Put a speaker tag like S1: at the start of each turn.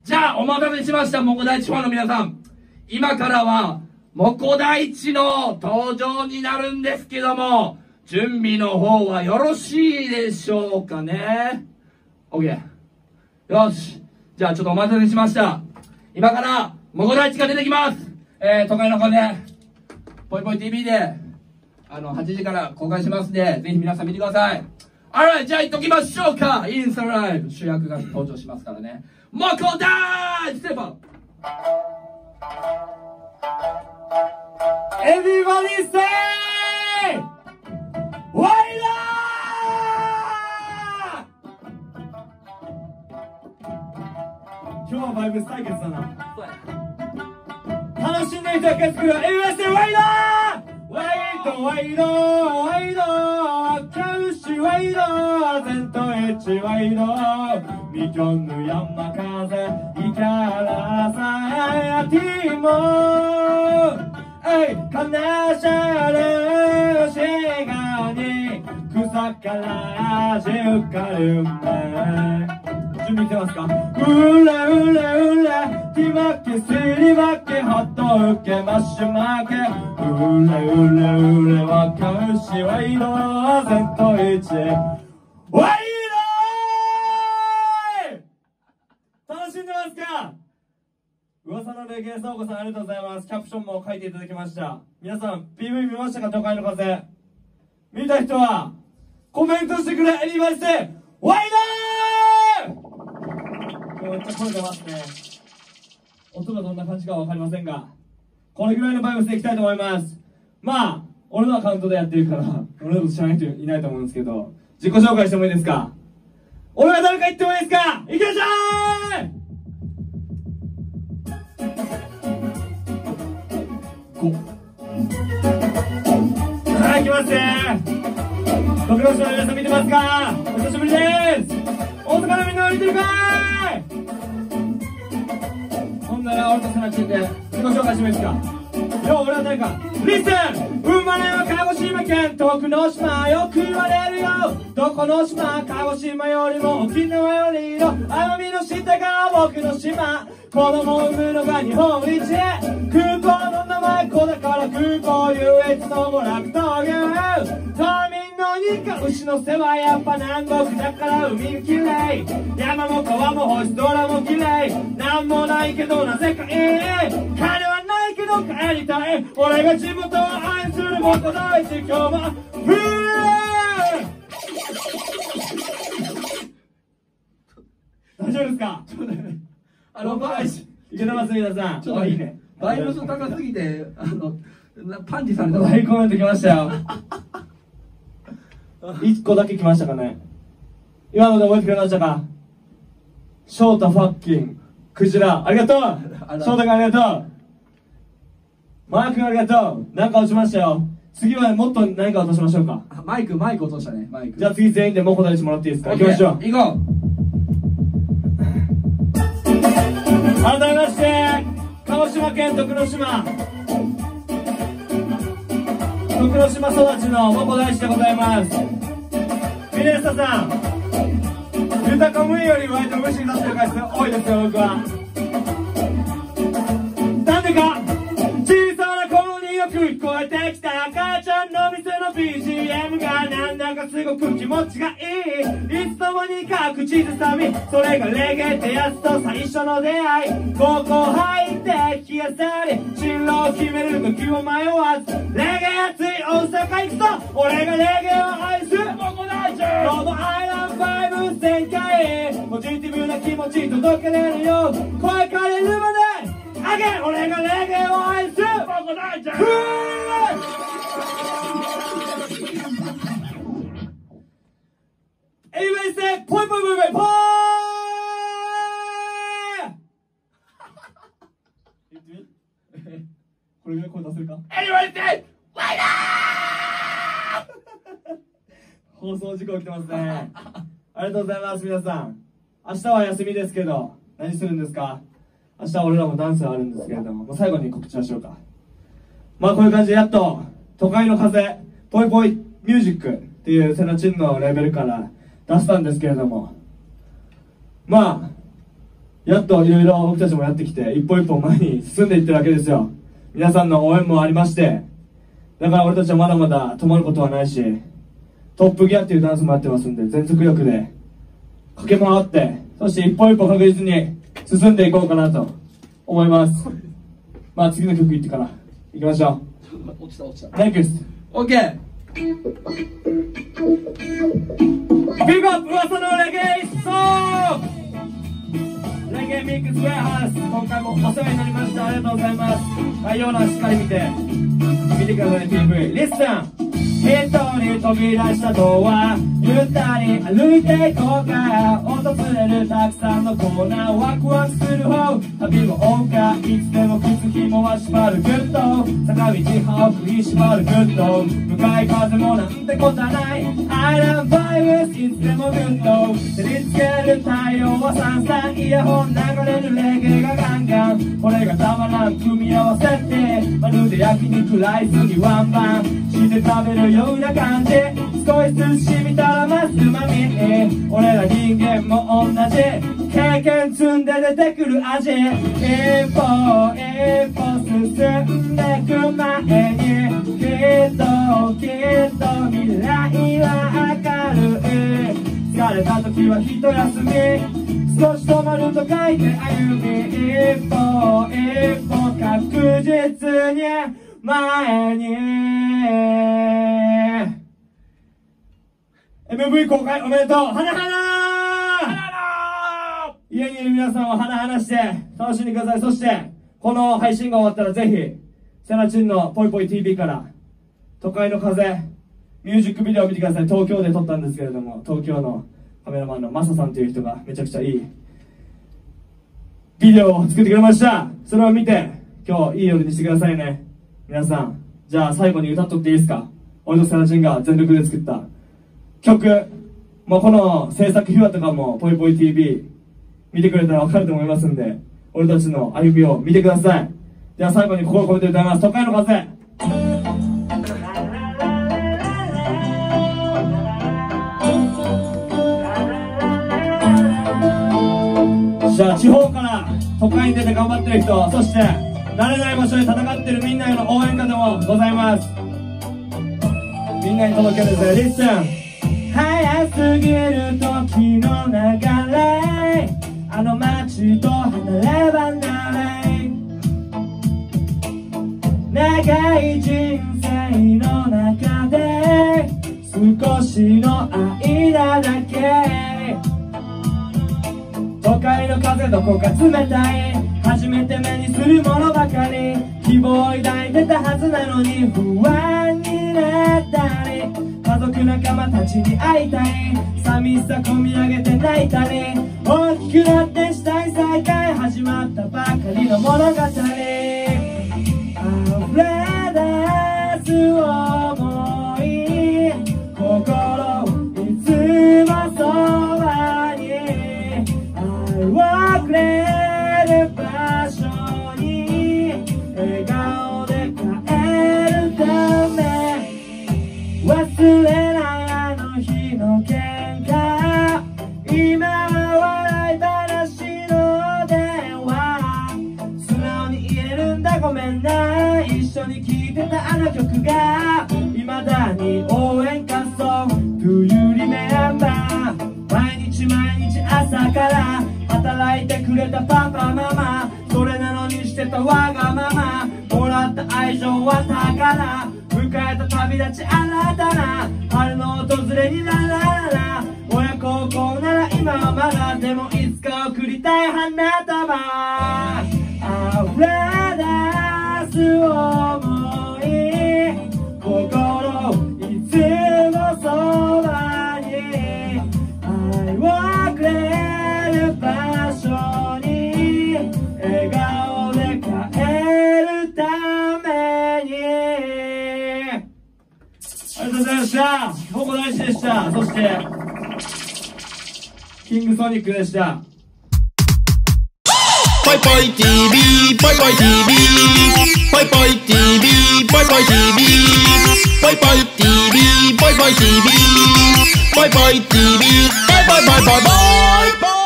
S1: じゃあ、お待たせしました、モコ大地ファンの皆さん。今からは、モコ大地の登場になるんですけども、準備の方はよろしいでしょうかね。OK。よし。じゃあ、ちょっとお待たせしました。今から、モコ大地が出てきます。都会の風、ぽいぽい TV で、8時から公開しますんで、ぜひ皆さん見てください。Alright、じゃあ行っときましょうか。インスタライブ、主役が登場しますからね。モコ大地ステップアップ。Everybody say! ワイラー！今日はバイブス対決だな。楽しんでいただけ作る Everybody say ワイラー！ワイドワイドワイドキャウシワイドゼントエッチワイドミキョンヌヤンマカゼイキャラサヤティモカナシャルシガニ草からジュカルメ準備してますか？うれうれうれティマケスリマケホットウケマッシュマケうれうれうれわかうしワイドゼントイチワイド楽しんでますか？噂のレゲエサオコさんありがとうございます。キャプションも書いていただきました。皆さん PV 見ましたか？都会の風見た人はコメントしてくれ。エリバイスでワイドめっちゃ声出ますね。音がどんな感じかは分かりませんが、これぐらいのバイブスでいきたいと思います。まあ俺のアカウントでやってるから俺のこと知らない人いないと思うんですけど、自己紹介してもいいですか？俺が誰か言ってもいいですか？いきましょうはい、来ますね。徳島市の皆さん見てますか？お久しぶりです。大阪のみんなは見てるかーい？ほんなら俺とセナチンで自己紹介してもいいですか？よ、俺は誰か。リスン！生まれは鹿児島県徳之島、よく言われるよ。どこの島？鹿児島よりも沖縄よりの奄美の下が僕の島。子供を産むのが日本一。空港の名前子だから空港唯一の娯楽闘牛。島民の日課牛の世話やっぱ南国だから海がきれい。山も川も星空もきれい。なんもないけどなぜかいい。金はないけど帰りたい。俺が地元を愛するモコ大地今日もフー大丈夫ですか？いけてます皆さん。ちょっといいね。バイブス高すぎてパンチされた。はい、コメント来ましたよ。1個だけ来ましたかね。今ので覚えてくれましたか？翔太ファッキンクジラありがとう。翔太君ありがとう。マー君ありがとう。なんか落ちましたよ。次はもっと何か落としましょうか。マイク落としたね。マイク。じゃあ次全員でモコ大地もらっていいですか？行きましょう。行こう。改めまして鹿児島県徳之島育ちのモコ大地でございます。ミネスタさん、豊か無より割と無視になってる回数多いですよ。僕はなんでか小さな声によく聞こえてきた母ちゃんの店の BGM がなんだかすごく気持ちがいい。いつの間にか口ずさみ、それがレゲエってやつと最初の出会い。高校入って弾きあさり進路を決める時を迷わずレゲエ熱い大阪行くと俺がレゲエを愛するモコ大地。どうもアイランバイブ全開ポジティブな気持ち届けれるよ。声かれるまであげ俺がレゲエを愛するモコ大地。Anyway, say, point, point, point, point, point! これぐらい声出せるか？ Anyway, say, ワイダー放送事故起きてますね。ありがとうございます、皆さん。明日は休みですけど、何するんですか？明日は俺らもダンスあるんですけれども、もう最後に告知しましょうか。まあこういう感じでやっと、都会の風、ぽいぽいミュージックっていうセナチンのレベルから、出したんですけれども、まあやっといろいろ僕たちもやってきて、一歩一歩前に進んでいってるわけですよ。皆さんの応援もありまして、だから俺たちはまだまだ止まることはないし、トップギアっていうダンスもやってますんで、全速力で駆け回って、そして一歩一歩確実に進んでいこうかなと思います。まあ次の曲いってから行きましょう。
S2: 落ちた。
S1: NEXT。
S2: OK。
S1: ビッグアップ噂のレゲエソング、レゲエミックスウェアハウス、今回もお世話になりました。ありがとうございます。概要欄しっかり見てくださいね。 PV リッスン。一人飛び出したドア、ゆったり歩いていこうか。訪れるたくさんのコーナー、ワクワクする方、旅を追うか。いつでも靴紐は縛るグッと、坂道歯を食いしばるグッと、向かい風もなんてことはない。 I love vibes いつでもグッと、照りつける太陽はさんさん、イヤホン流れるレゲエがガンガン、これがたまらん組み合わせって、まるで焼肉ライスにワンバンして食べるような感じ、少しずつ染みたらますまみ、俺ら人間も同じ経験積んで出てくる味、一歩一歩進んでく前に、きっと未来は明るい。疲れた時は一休み、少し止まると書いて歩み、一歩一歩確実に前に。 MV 公開おめでとう。花家にいる皆さんは花して楽しんでください。そしてこの配信が終わったらぜひセナチンのぽいぽい TV から都会の風ミュージックビデオを見てください。東京で撮ったんですけれども、東京のカメラマンのマサさんという人がめちゃくちゃいいビデオを作ってくれました。それを見て今日いい夜にしてくださいね皆さん。じゃあ最後に歌っとっていいですか。俺とセナチンが全力で作った曲、もうこの制作秘話とかもぽいぽい TV 見てくれたら分かると思いますんで、俺たちの歩みを見てください。では最後に心を込めて歌います。都会の風。じゃあ地方から都会に出て頑張ってる人、そして慣れない場所で戦ってるみんなへの応援歌でもございます。みんなに届けるぜ。リッスン。早すぎる時の流れ、あの街と離れ離れ、長い人生の中で少しの間だけ、都会の風どこか冷たい、初めて目にするものばかり、希望を抱いてたはずなのに不安になったり、家族仲間たちに会いたい、寂しさ込み上げて泣いたり、大きくなってしたい再会、始まったばかりの物語、溢れ出す想い、心いつもそばに、愛をくれる場所に笑顔で帰るため、忘れないあの日の喧嘩、今は笑い話の電話、素直に言えるんだごめんな、一緒に聴いてたあの曲が未だに応援歌ソング Do you remember、 毎日朝から働いてくれたパパママ、それなのにしてたわがまま、もらった愛情は宝、迎えた旅立ち新たな春の訪れにならな、親孝行なら今はまだ、でもいつか送りたい花束、溢れ出す想い、心いつもそばに、愛をくれる場所に笑顔で帰るために。ありがとうございました。ここ大事でした。そしてキングソニックでした。
S3: ぽいぽい TV ぽいぽい TV ぽいぽい TV ぽいぽい TV ぽいぽい TV ぽいぽい TV ぽいぽい TV ぽいぽいぽいぽいぽい